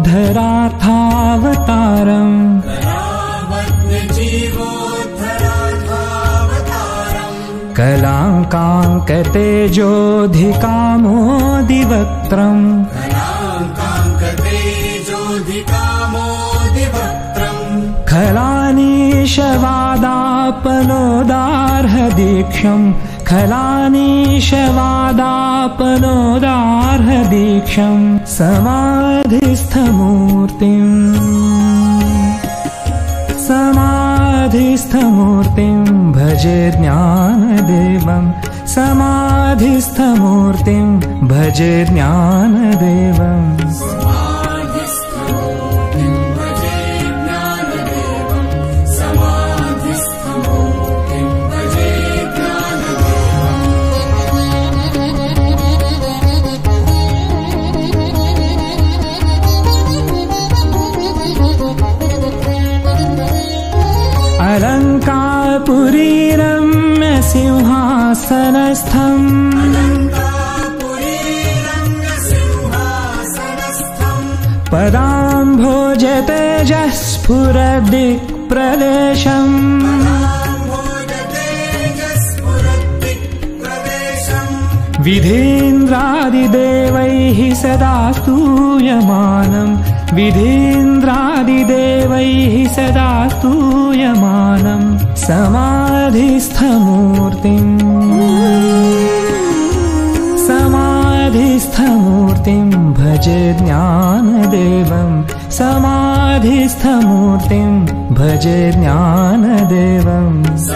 जीवोद्धरार्थावतारम् कलाङ्काङ्कतेजोऽधिकामोदिवक्त्रम् खलानीशवादापनोदार्हदीक्षम् खलानीशवादापनोदार्हदीक्षम् समाधिस्थमूर्तिम् भजे ज्ञानदेवम् समाधिस्थमूर्तिम् भजे ज्ञानदेवम् अलङ्कारपुरीरम्य सिंहासनस्थम् पदाम्भोजतेजः स्फुरदिक्प्रदेशम् विधीन्द्रादिदेवैः सदा स्तूयमानम् विधीन्द्रादिदेवैः सदा स्तूयमानम् समाधिस्थमूर्तिम् भजे ज्ञानदेवम् समाधिस्थमूर्तिम् भजे ज्ञानदेवम्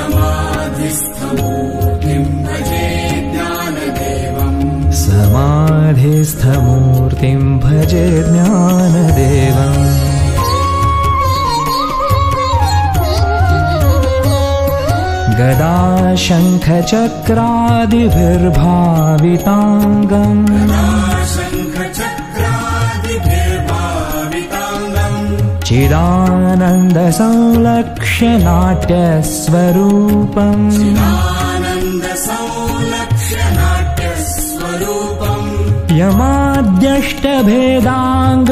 समाधिस्थमूर्तिम् भजे ज्ञानदेवम् गदा शङ्खचक्रादिभिर्भाविताङ्गम् चिदानन्दसंलक्ष्य नाट्यस्वरूपम् यमाद्यष्टभेदाङ्ग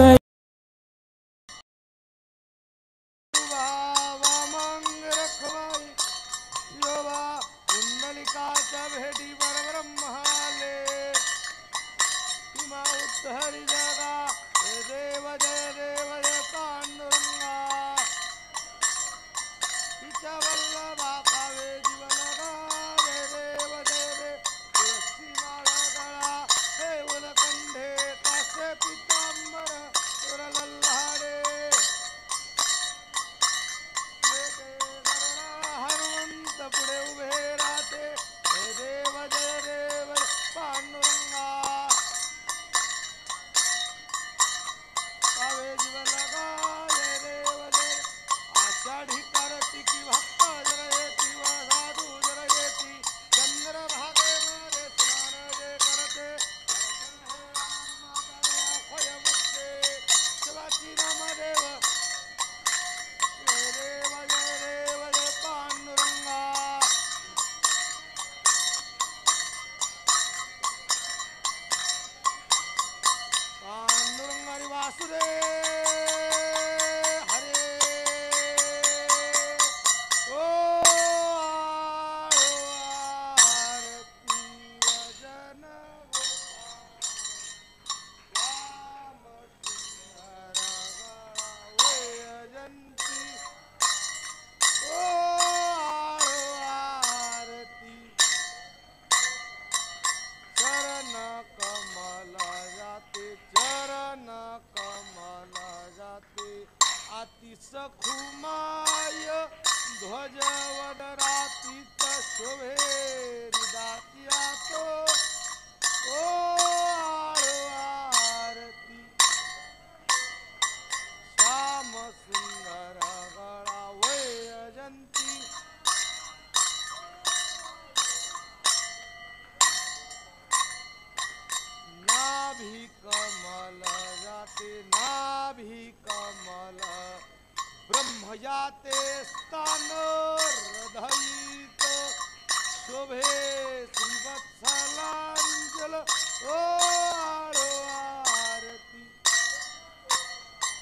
सखुमाय ध्वजवदरातीत शोभे हृदात्या तो ओ आरती श्याम सुंदर गणा वै अजंती नाभि कमल जाते नाभि कमल ब्रह्मयाते स्थान हृदयित शोभे श्रीवत्सलांजल ओ आरती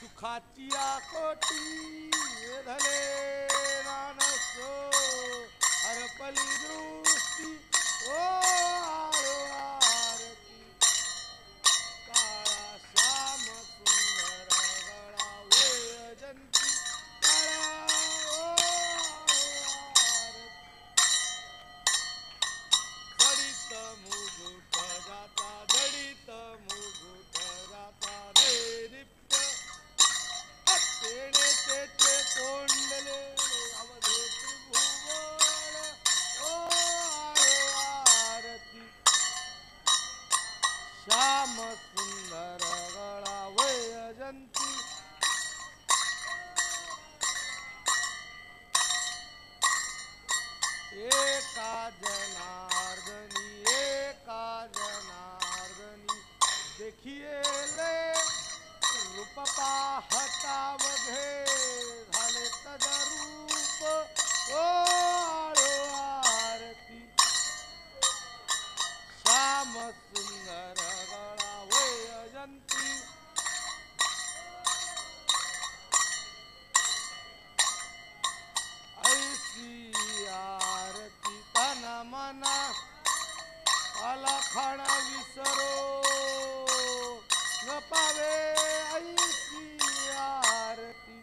सुखाची कोटी वेधले मानसो हरपली दृष्टी ओ आरो आरती काळा श्याम सुंदर गळा वैजंती काळा ओ आरो आरती जडित मुगुट जाता जडित मुगुट जाता रे दीप्त तेणे तेचे कोंडले अवधे त्रिभुवन ओ आरती श्याम सुंदर गळा वैजंती एका जनार्दनी देखिए ले रूप पाहता बघे झाले तदरूप ओ आळो आरती श्याम सुंदर गळा वैजंती ऐसी आरती तन मना अलखण विसरो न पावे ऐसी आरती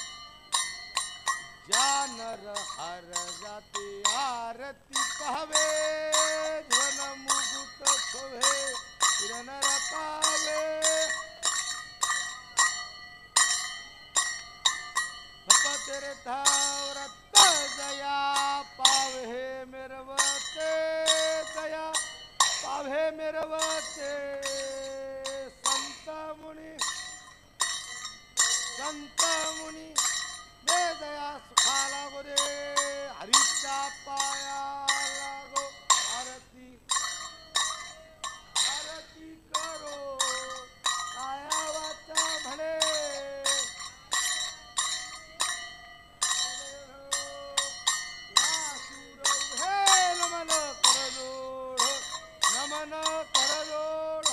जानर हर जाते आरती पावे ध्वन मुकुट शोभे किरणर पावे तेरे धावरत जया पावे मेरवते दया पावे मेरवते संत मुनी दे दया सुखा लागो दे हरीचा पाया लागो आरती आरती करो काया वाचा भले नमन करजोड़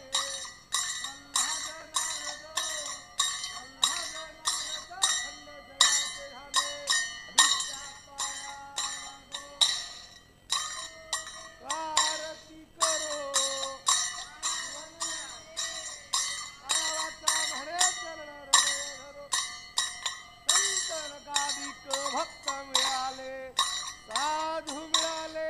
आरती करो भरे चरण धरो संतन गादिक भक्त मिळाले साधू मिळाले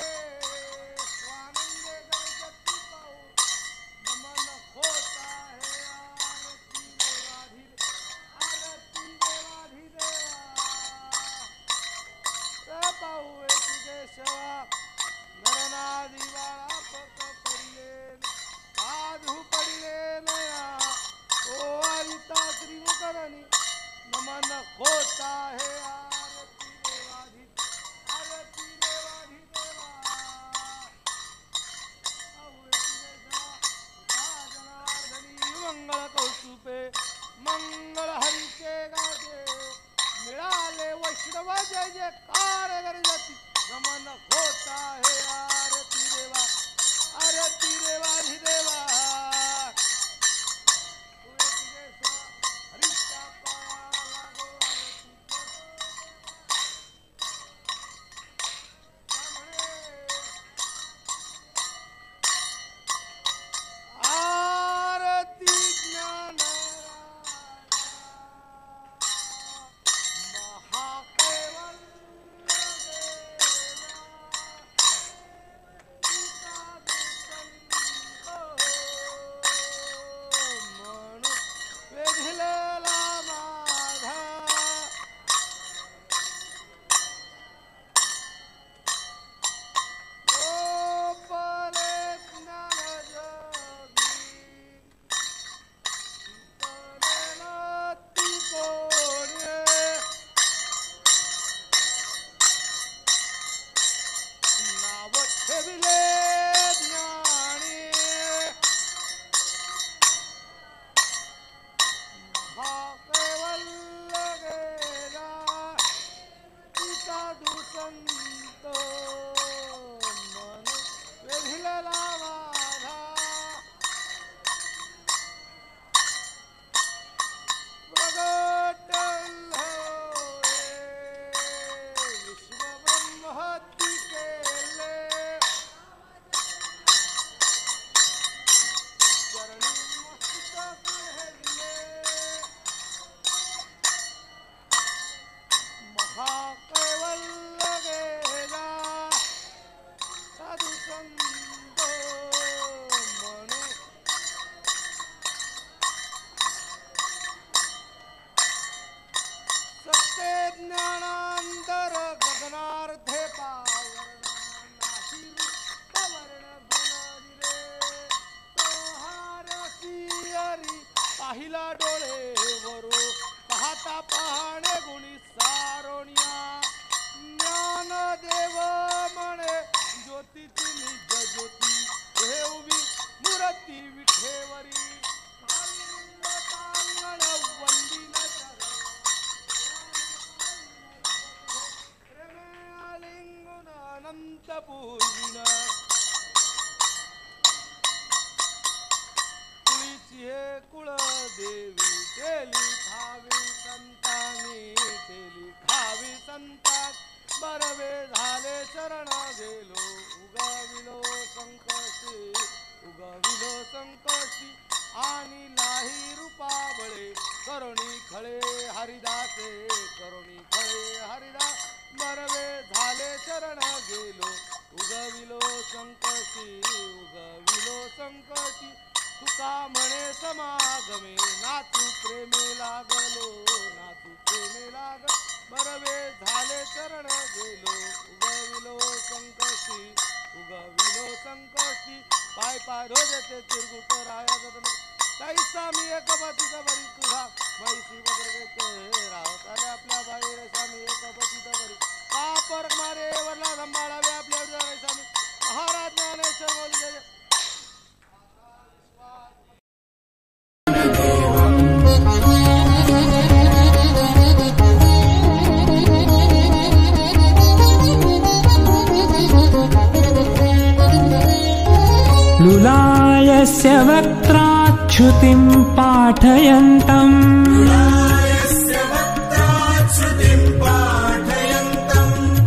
नरनादिवाळा पक पडिले साधू पडिले नया ओ आरिता श्रीमुखरणी नमन होता है आरती देवाधी देवा जनार्दनी मंगल कौस्तुपे मंगल हरीचे गाजे मिळाले वैष्णव जय जयकार गर्जती नमन होता है आरती देवाधिदेवा हरीचा पाया लागो आरती ज्ञान महाकेवल पाहिला डोळे वरू पाहता पाहणे गुणी सारोनिया ज्ञानदेव म्हणे ज्योतीची निज ज्योती हे उभी मूर्ती विठेवरी तांगण वंदिन लिंगुन अनंत पूर्विण कुळीची हे कुळ देवी केली खावी संतांनी केली खावी संतान बरवे झाले शरण गेलो उगविलो संकशी आणि लाही रूपाबळे करुणी खळे हरिदासे करुणी खळे हरिदास बरवे झाले शरण गेलो उगविलो संकशी तुका म्हणे समागमे नातू प्रेमे लागलो नातू प्रेमे लाग बरवे झाले चरण गेलो उगविलो संकशी पाय पाय रोजते तिरगुट राया कैसा मी एक पतीत बरी तुझा मैसी वगैरे राहत आले आपल्या बाहेर स्वामी एक पतीत बरी कापर मारे वरला संभाळावे आपल्या स्वामी महाराज ज्ञानेश्वर बोली जय लुलायस्य वक्त्राच्छ्रुतिं पाठयन्तम्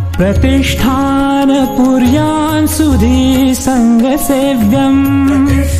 प्रतिष्ठानपुर्यां सुधी सङ्गसेव्यम्